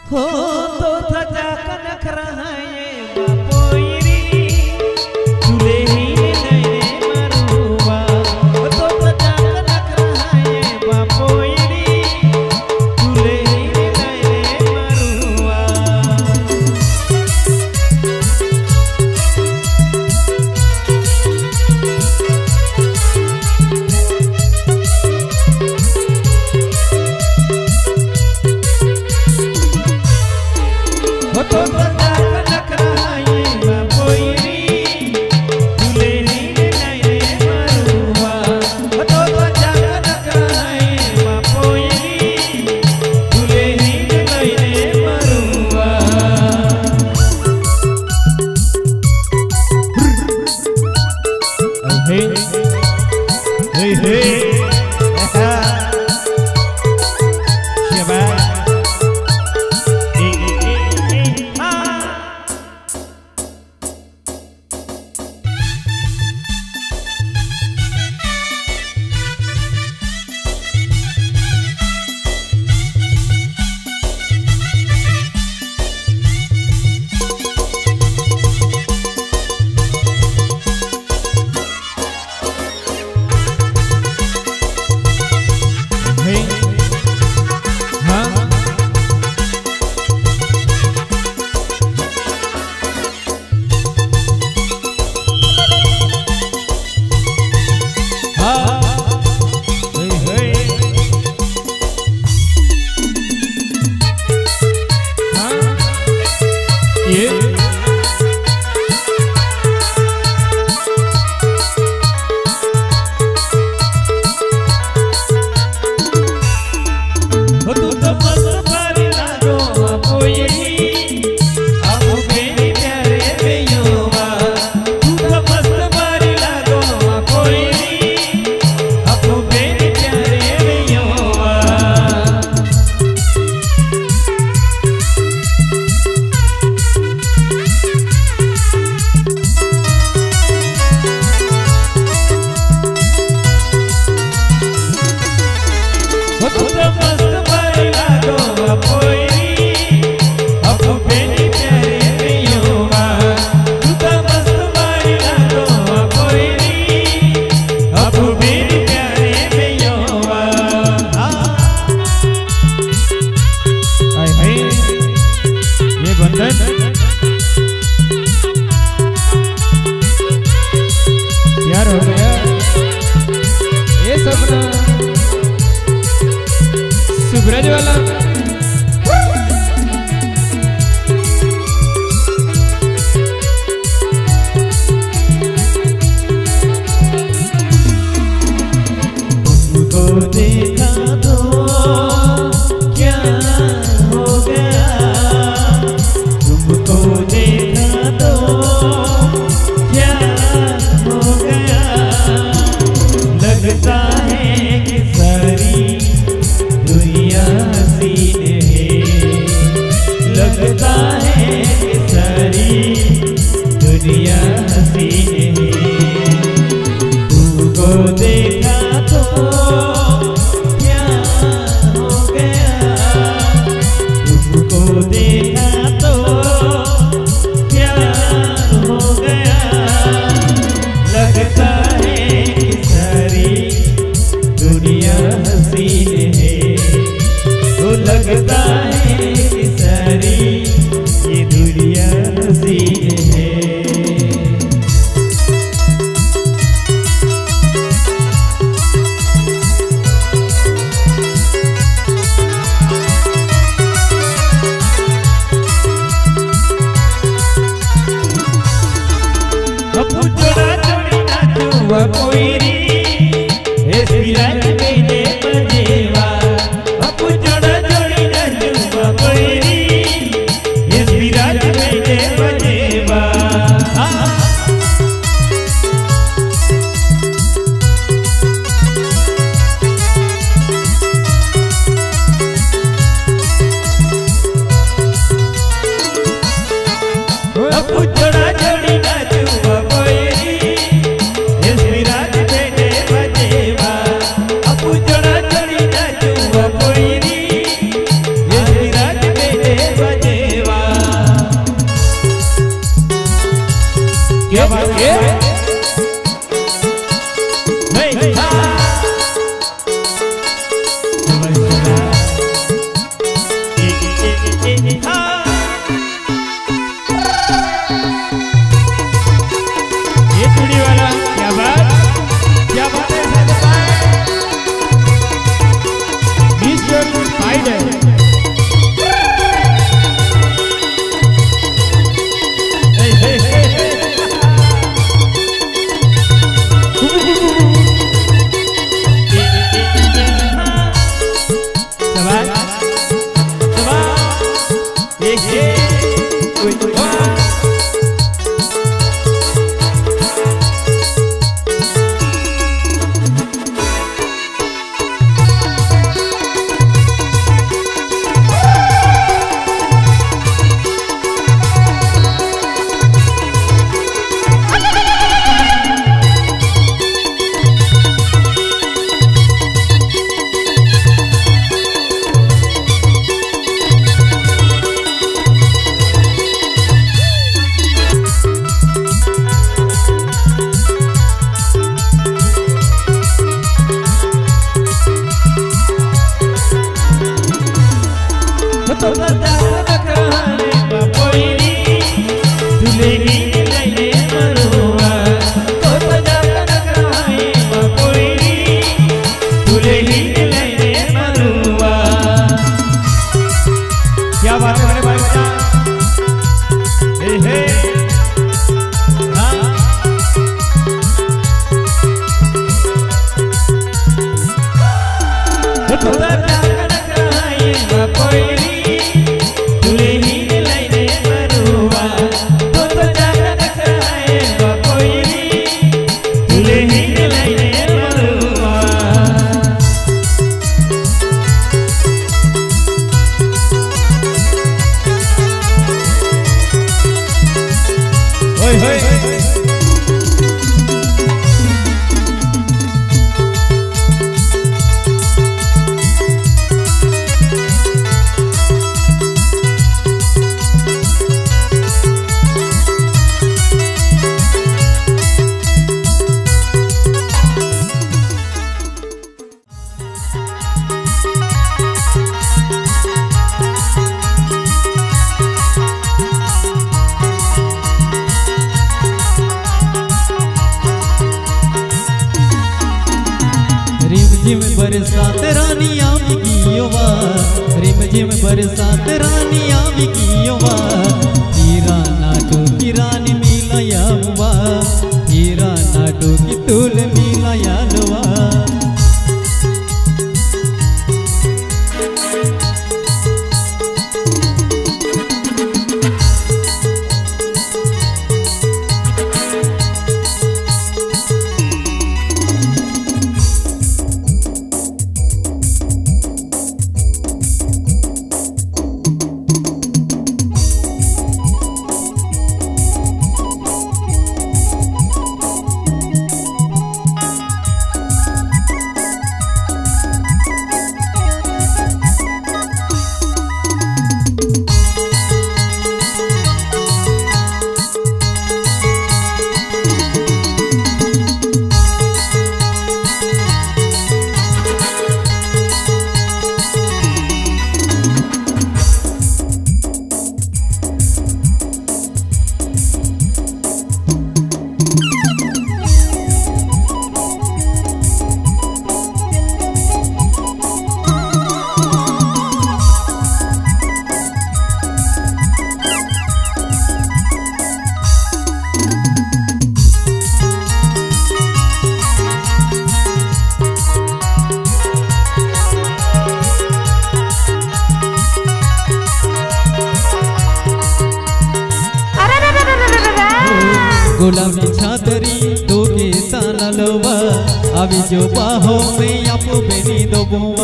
हो तो थजा कनक रहा ये बापोयरी चूल्हे ही नैने मरुआ हो तो थजा कनक रहा ये बापोयरी चूल्हे ही नैने मरुआ तो थजा कनक रहा ये बापोयरी चूल्हे ही नैने मरुआ तो थजा कनक रहा ये बापोयरी चूल्हे ही नैने मरुआ हे हे हे प्यार हो गया ये सपना सुब्रज वाला तुमको देखा तो क्या हो गया तुमको देखा तो क्या हो गया लगता है कि सारी दुनिया ये चूड़ी वाला क्या बात है सर भाई मिस्टर स्पाइडर क्या बात है मेरे भाई बच्चा हे रिम बरसात रानिया बिकियोवा रिम बरसात रानिया बिकियोवा हीरा नाटो की रानी मिलाया हुआ हीरा नाटो की तुल मिलाया लवा गुलाबी छातरी दोगे ताना लोवा अभी जो बाहों में आपो बेनी दो बुआ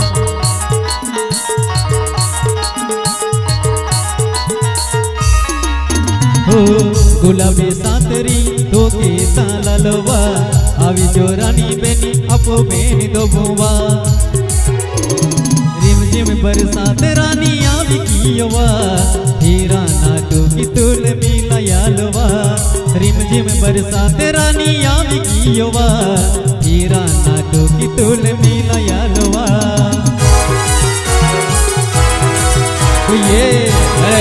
हो गुलाबी छातरी दोगे ताना लोवा अभी जो रानी बेनी आपो बेनी दो बुआ रिमझिम बरसात रानी आवी कियोवा हीरा नाटो की तुल मिलाया लवा रिमझिम बरसात रानी आवी कियोवा हीरा नाटो की तुल मिलाया लवा ये है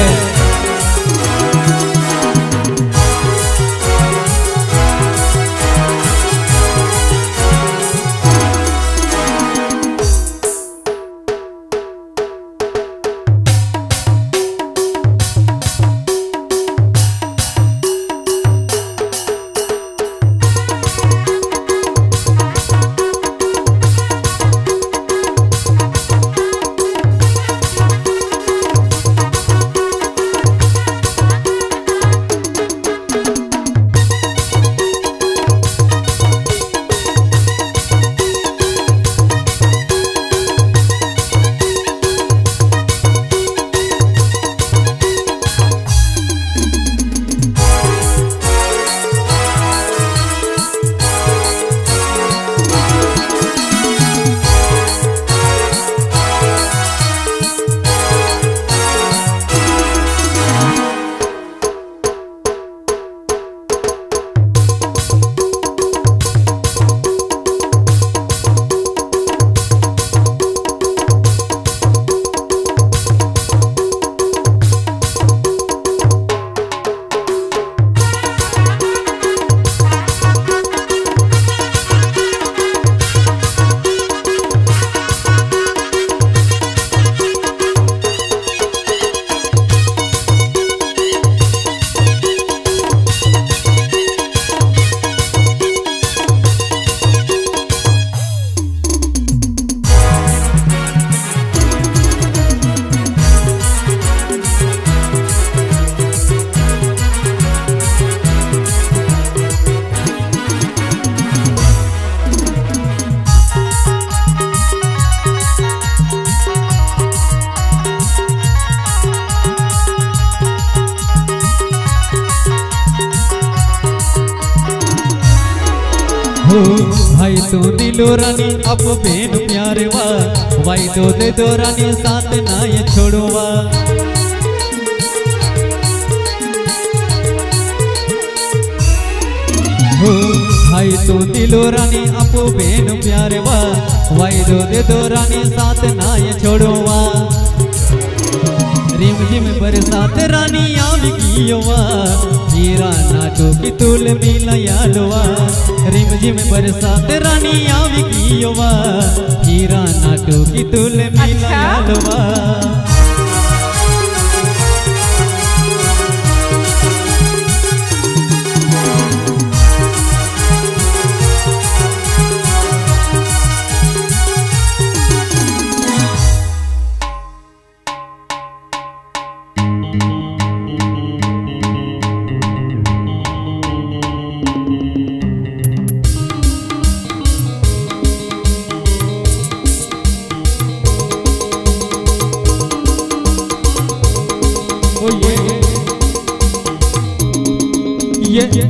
भाई तो दिलो रानी अब बेन प्यारे वा भाई तो दे दो रानी साथ ना ये छोड़वा भाई तो दिलो रानी अब बेन प्यारे वा भाई तो दे दो रानी साथ ना ये छोड़वा रिम झिम बरसात रानी आवी कियोवा हीरा नाटो की तुल मिलयालवा रिम झिम बरसात रानी आवी कियोवा हीरा नाटो की तुल मिलयालवा ये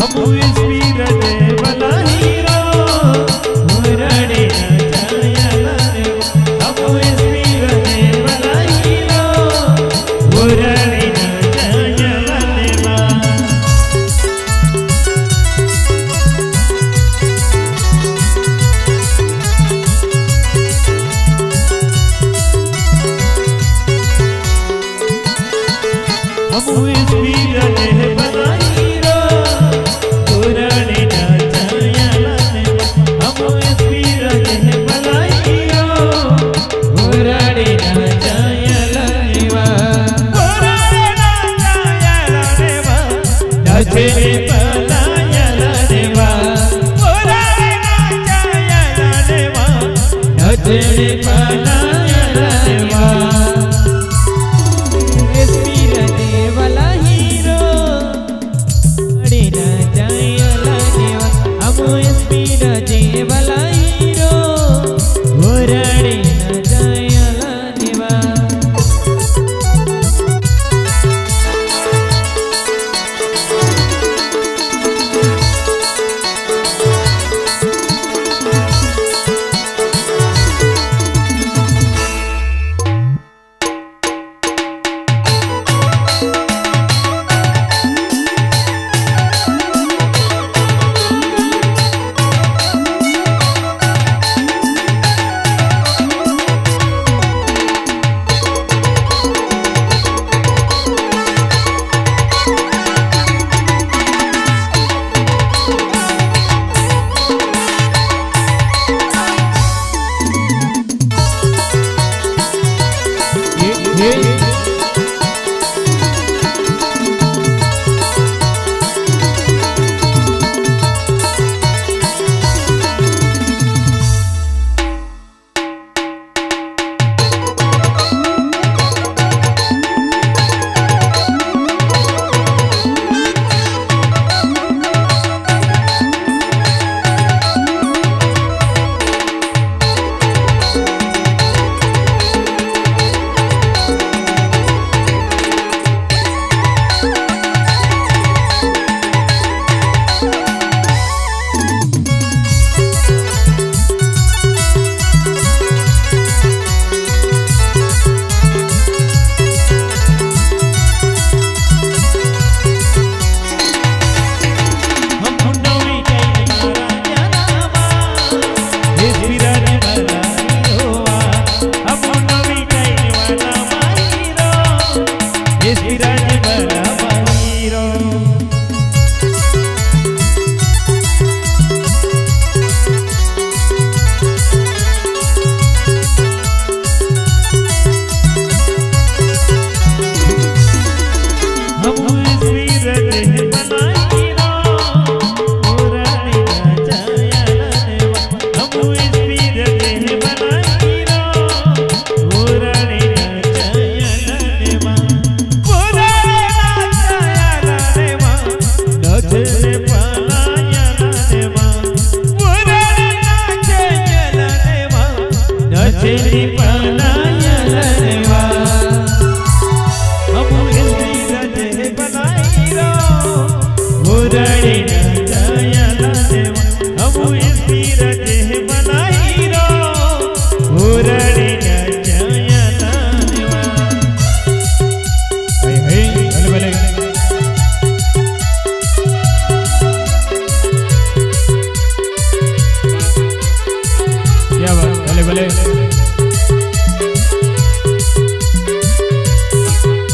हम स्पीड दे वाला हीरो उरड़े न जायला रे हम स्पीड दे वाला हीरो उरड़े न जायला रे हम स्पीड दे वाला हीरो उरड़े न जायला रे हम स्पीड दे वाला हीरो उरड़े न जायला रे उरड़े न जायला रे नचने पलायला रे उरड़े न जायला रे नचने पलायला रे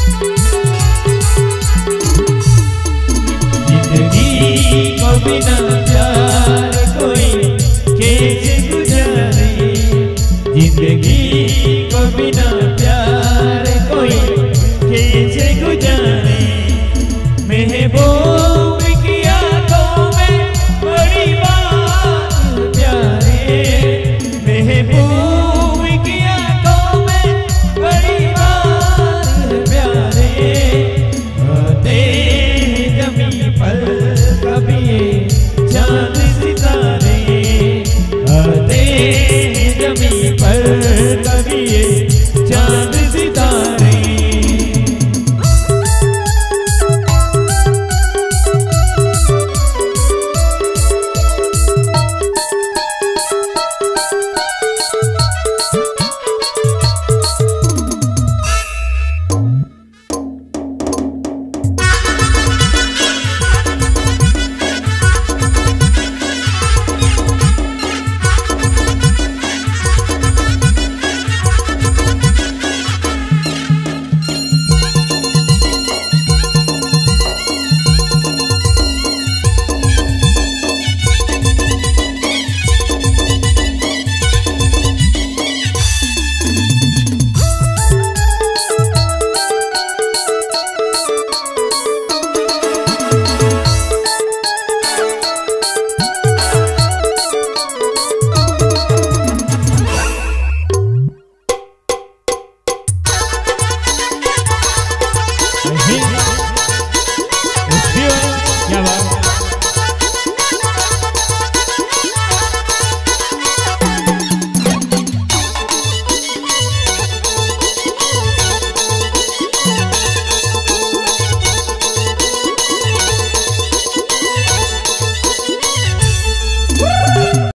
जिंदगी को बिना